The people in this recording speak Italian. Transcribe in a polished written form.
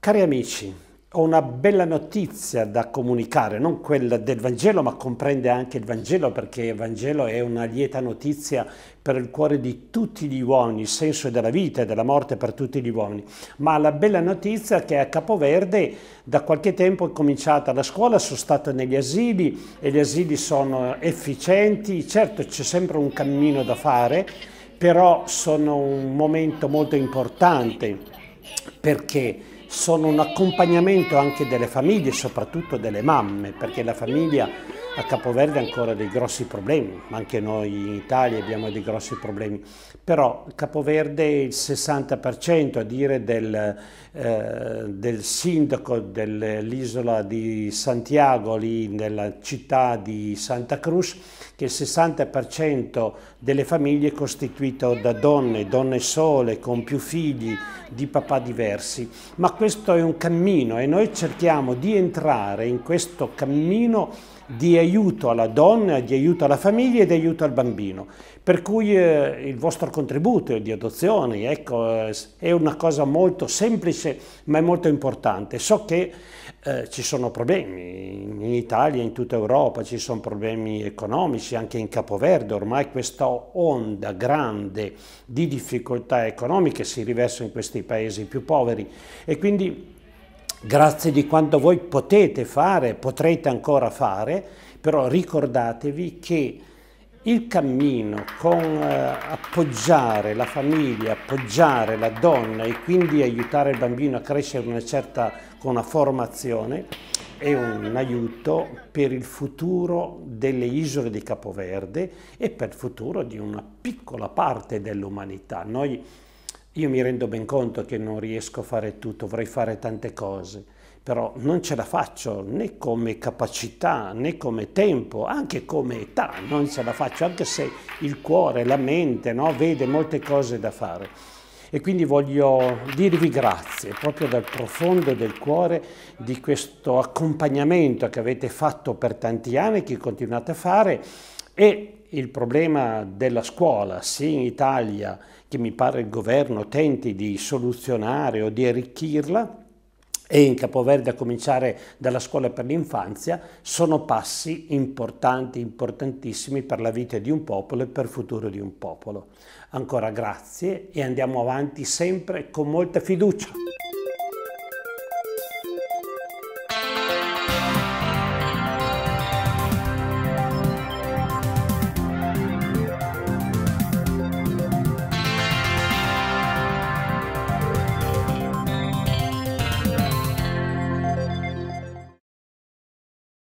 Cari amici, ho una bella notizia da comunicare, non quella del Vangelo, ma comprende anche il Vangelo, perché il Vangelo è una lieta notizia per il cuore di tutti gli uomini, il senso della vita e della morte per tutti gli uomini. Ma la bella notizia è che a Capoverde da qualche tempo è cominciata la scuola, sono stato negli asili e gli asili sono efficienti, certo c'è sempre un cammino da fare, però sono un momento molto importante perché sono un accompagnamento anche delle famiglie, soprattutto delle mamme, perché la famiglia a Capoverde ha ancora dei grossi problemi, ma anche noi in Italia abbiamo dei grossi problemi. Però Capoverde il 60% a dire del sindaco dell'isola di Santiago, lì nella città di Santa Cruz, che il 60% delle famiglie è costituito da donne sole, con più figli, di papà diversi. Ma questo è un cammino e noi cerchiamo di entrare in questo cammino di aiuto alla donna, di aiuto alla famiglia e di aiuto al bambino. Per cui il vostro contributo di adozioni, ecco, è una cosa molto semplice ma è molto importante. So che ci sono problemi in Italia, in tutta Europa, ci sono problemi economici, anche in Capoverde ormai questa onda grande di difficoltà economiche si riversa in questi paesi più poveri e quindi grazie di quanto voi potete fare, potrete ancora fare, però ricordatevi che il cammino con appoggiare la famiglia, appoggiare la donna e quindi aiutare il bambino a crescere con una formazione è un aiuto per il futuro delle isole di Capoverde e per il futuro di una piccola parte dell'umanità. Io mi rendo ben conto che non riesco a fare tutto, vorrei fare tante cose, però non ce la faccio né come capacità né come tempo, anche come età non ce la faccio, anche se il cuore, la mente, no, vede molte cose da fare. E quindi voglio dirvi grazie proprio dal profondo del cuore di questo accompagnamento che avete fatto per tanti anni, che continuate a fare, e il problema della scuola, sia in Italia, che mi pare il governo tenti di soluzionare o di arricchirla, e in Capoverde a cominciare dalla scuola per l'infanzia, sono passi importanti, importantissimi per la vita di un popolo e per il futuro di un popolo. Ancora grazie e andiamo avanti sempre con molta fiducia.